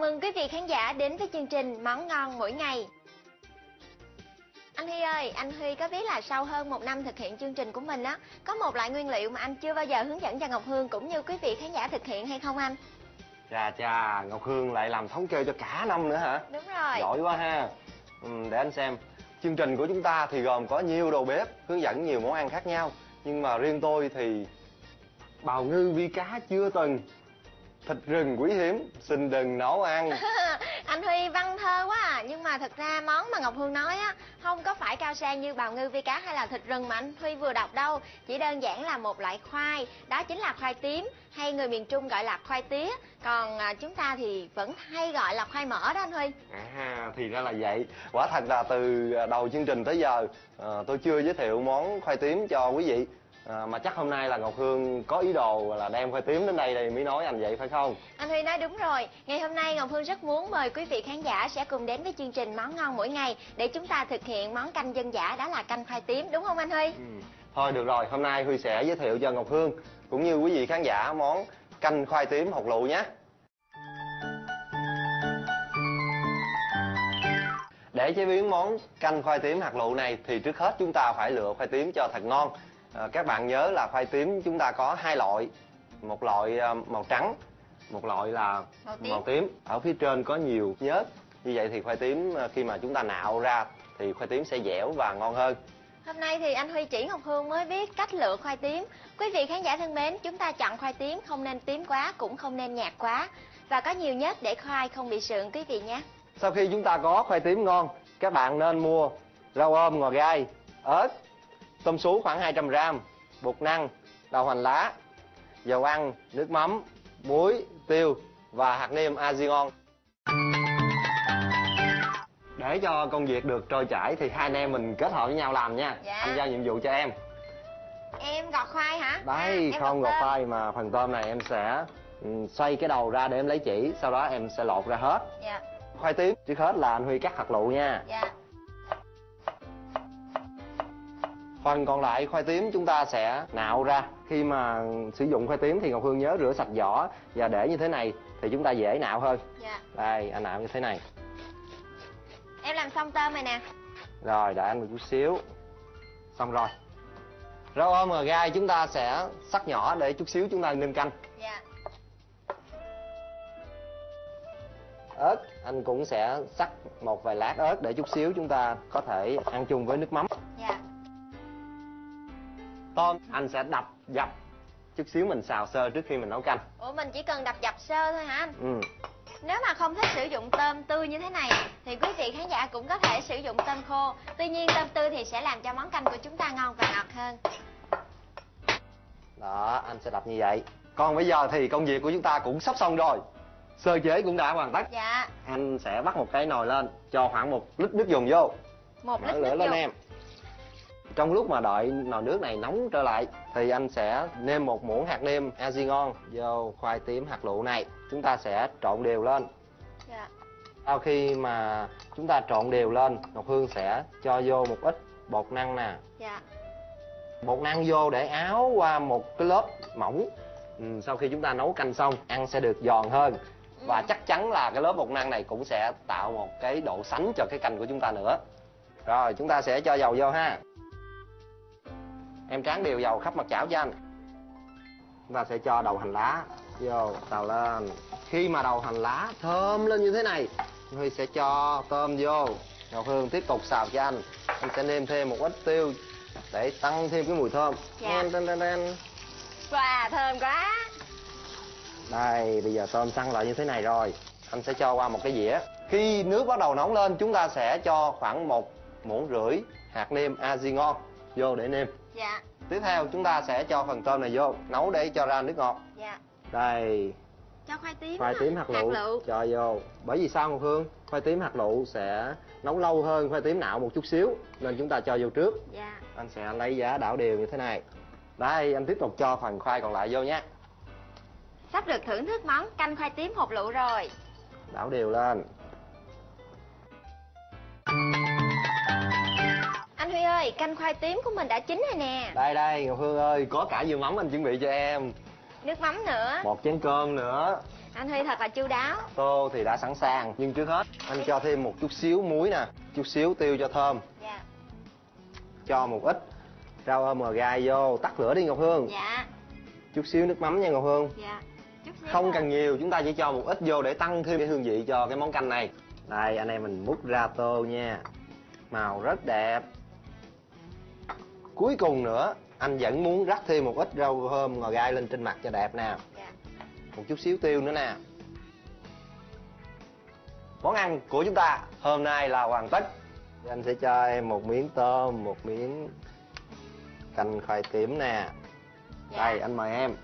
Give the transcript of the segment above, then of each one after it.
mừng quý vị khán giả đến với chương trình Món ngon mỗi ngày. Anh Huy ơi, anh Huy có biết là sau hơn 1 năm thực hiện chương trình của mình á, có một loại nguyên liệu mà anh chưa bao giờ hướng dẫn cho Ngọc Hương cũng như quý vị khán giả thực hiện hay không anh? Chà, Ngọc Hương lại làm thống kê cho cả năm nữa hả? Đúng rồi. Giỏi quá ha. Để anh xem. Chương trình của chúng ta thì gồm có nhiều đầu bếp hướng dẫn nhiều món ăn khác nhau. Nhưng mà riêng tôi thì bào ngư vi cá chưa từng, thịt rừng quý hiếm xin đừng nấu ăn. Anh Huy văn thơ quá à. Nhưng mà thật ra món mà Ngọc Hương nói á không có phải cao sang như bào ngư vi cá hay là thịt rừng mà anh Huy vừa đọc đâu. Chỉ đơn giản là một loại khoai, đó chính là khoai tím, hay người miền Trung gọi là khoai tía. Còn chúng ta thì vẫn hay gọi là khoai mỡ đó anh Huy. Thì ra là vậy. Quả thật là từ đầu chương trình tới giờ tôi chưa giới thiệu món khoai tím cho quý vị. Mà chắc hôm nay là Ngọc Hương có ý đồ là đem khoai tím đến đây mới nói anh vậy phải không? Anh Huy nói đúng rồi. Ngày hôm nay Ngọc Hương rất muốn mời quý vị khán giả sẽ cùng đến với chương trình Món ngon mỗi ngày để chúng ta thực hiện món canh dân dã, đó là canh khoai tím, đúng không anh Huy? Thôi được rồi, hôm nay Huy sẽ giới thiệu cho Ngọc Hương cũng như quý vị khán giả món canh khoai tím hột lựu nhé. Để chế biến món canh khoai tím hạt lựu này thì trước hết chúng ta phải lựa khoai tím cho thật ngon. Các bạn nhớ là khoai tím chúng ta có 2 loại, một loại màu trắng, một loại là màu tím. Ở phía trên có nhiều nhớt, như vậy thì khoai tím khi mà chúng ta nạo ra thì khoai tím sẽ dẻo và ngon hơn. Hôm nay thì anh Huy chỉ Ngọc Hương mới biết cách lựa khoai tím. Quý vị khán giả thân mến, chúng ta chọn khoai tím không nên tím quá cũng không nên nhạt quá, và có nhiều nhớt để khoai không bị sượng quý vị nhé. Sau khi chúng ta có khoai tím ngon, các bạn nên mua rau ôm, ngò gai, ớt, tôm sú khoảng 200 g, bột năng, đậu hành lá, dầu ăn, nước mắm, muối, tiêu và hạt nêm Azigon. Để cho công việc được trôi chảy thì hai anh em mình kết hợp với nhau làm nha. Anh giao nhiệm vụ cho em. Em gọt khoai hả? Đấy, không gọt khoai mà phần tôm này em sẽ xoay cái đầu ra để em lấy chỉ, sau đó em sẽ lột ra hết. Khoai tím trước hết là anh Huy cắt hạt lựu nha. Phần còn lại khoai tím chúng ta sẽ nạo ra. Khi mà sử dụng khoai tím thì Ngọc Hương nhớ rửa sạch vỏ và để như thế này thì chúng ta dễ nạo hơn. Đây, anh nạo như thế này. Em làm xong tôm rồi nè. Rồi, đợi anh một chút xíu. Xong rồi. Rau ôm ngò gai chúng ta sẽ cắt nhỏ để chút xíu chúng ta nêm canh. Ớt anh cũng sẽ cắt một vài lát ớt để chút xíu chúng ta có thể ăn chung với nước mắm. Tôm anh sẽ đập dập chút xíu, mình xào sơ trước khi mình nấu canh. Ủa, mình chỉ cần đập dập sơ thôi hả anh? Ừ. Nếu mà không thích sử dụng tôm tươi như thế này thì quý vị khán giả cũng có thể sử dụng tôm khô. Tuy nhiên tôm tươi thì sẽ làm cho món canh của chúng ta ngon và ngọt hơn. Đó, anh sẽ đập như vậy. Còn bây giờ thì công việc của chúng ta cũng sắp xong rồi. Sơ chế cũng đã hoàn tất. Anh sẽ bắt một cái nồi lên, cho khoảng 1 lít nước dùng vô. 1 lít Mở nước lửa lên dùng. em. Trong lúc mà đợi nồi nước này nóng trở lại thì anh sẽ nêm 1 muỗng hạt nêm Azigon vô khoai tím hạt lựu này. Chúng ta sẽ trộn đều lên. Sau khi mà chúng ta trộn đều lên, Ngọc Hương sẽ cho vô một ít bột năng nè. Bột năng vô để áo qua một cái lớp mỏng. Sau khi chúng ta nấu canh xong, ăn sẽ được giòn hơn. Và chắc chắn là cái lớp bột năng này cũng sẽ tạo một cái độ sánh cho cái canh của chúng ta nữa. Rồi, chúng ta sẽ cho dầu vô ha. Em tráng đều dầu khắp mặt chảo cho anh. Chúng ta sẽ cho đầu hành lá vô, xào lên. Khi mà đầu hành lá thơm lên như thế này, Huy sẽ cho tôm vô. Ngọc Hương tiếp tục xào cho anh. Anh sẽ nêm thêm một ít tiêu để tăng thêm cái mùi thơm. Wow, thơm quá. Đây, bây giờ tôm săn lại như thế này rồi. Anh sẽ cho qua một cái dĩa. Khi nước bắt đầu nóng lên, chúng ta sẽ cho khoảng 1,5 muỗng hạt nêm Azigon vô để nêm. Tiếp theo chúng ta sẽ cho phần tôm này vô, nấu để cho ra nước ngọt. Đây. Cho khoai tím hạt lựu cho vô. Bởi vì sao Ngọc Hương? Khoai tím hạt lựu sẽ nấu lâu hơn khoai tím nạo một chút xíu, nên chúng ta cho vô trước. Anh sẽ lấy giá đảo đều như thế này. Đây, anh tiếp tục cho phần khoai còn lại vô nhé. Sắp được thưởng thức món canh khoai tím hột lựu rồi. Đảo đều lên. Anh Huy ơi, canh khoai tím của mình đã chín rồi nè. Đây, Ngọc Hương ơi, có cả dưa mắm anh chuẩn bị cho em. Nước mắm nữa. 1 chén cơm nữa. Anh Huy thật là chu đáo. Tô thì đã sẵn sàng, nhưng trước hết anh cho thêm một chút xíu muối nè, chút xíu tiêu cho thơm. Dạ. Cho một ít rau ôm ngò gai vô, tắt lửa đi Ngọc Hương. Dạ. Chút xíu nước mắm nha Ngọc Hương. Dạ. Chút xíu Không thôi. cần nhiều, chúng ta chỉ cho một ít vô để tăng thêm cái hương vị cho cái món canh này. Đây, anh em mình múc ra tô nha. Màu rất đẹp. Cuối cùng nữa, anh vẫn muốn rắc thêm một ít rau thơm ngò gai lên trên mặt cho đẹp nè. Dạ. Một chút xíu tiêu nữa nè. Món ăn của chúng ta hôm nay là hoàn tất. Anh sẽ cho em một miếng tôm, một miếng canh khoai tím nè. Dạ. Đây, anh mời em.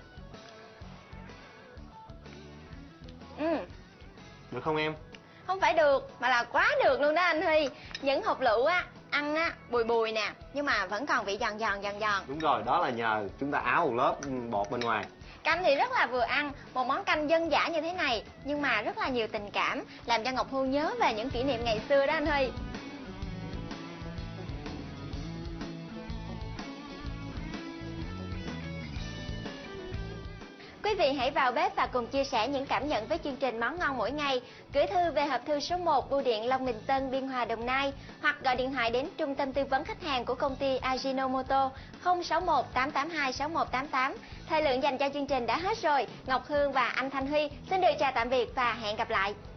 Được không em? Không phải được, mà là quá được luôn đó anh Huy. Những hột lựu á, ăn á, bùi bùi nè, nhưng mà vẫn còn vị giòn giòn. Đúng rồi, đó là nhờ chúng ta áo một lớp bột bên ngoài. Canh thì rất là vừa ăn, một món canh dân dã như thế này, nhưng mà rất là nhiều tình cảm, làm cho Ngọc Hương nhớ về những kỷ niệm ngày xưa đó anh Huy. Quý vị hãy vào bếp và cùng chia sẻ những cảm nhận với chương trình Món Ngon Mỗi Ngày. Gửi thư về hộp thư số 1 Bưu điện Long Bình Tân, Biên Hòa, Đồng Nai, hoặc gọi điện thoại đến Trung tâm Tư vấn Khách hàng của công ty Ajinomoto 061 882 6188. Thời lượng dành cho chương trình đã hết rồi. Ngọc Hương và anh Thanh Huy xin được chào tạm biệt và hẹn gặp lại.